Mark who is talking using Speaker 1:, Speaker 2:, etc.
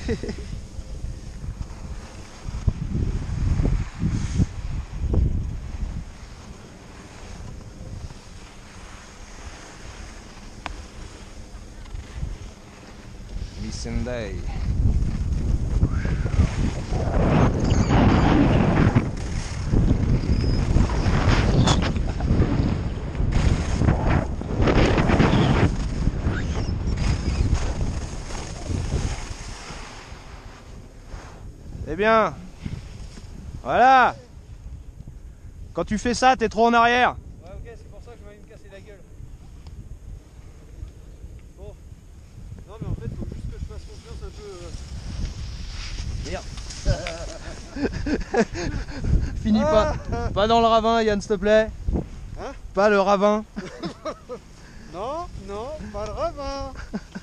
Speaker 1: Vicendai. Eh bien, voilà. Quand tu fais ça, t'es trop en arrière.
Speaker 2: Ouais, ok, c'est pour ça que je vais me casser la gueule. Bon. Non, mais en fait, faut juste que je fasse confiance un peu. Merde.
Speaker 1: Finis pas dans le ravin, Yann, s'il te plaît.
Speaker 2: Hein?
Speaker 1: Pas le ravin.
Speaker 2: Non, non, pas le ravin.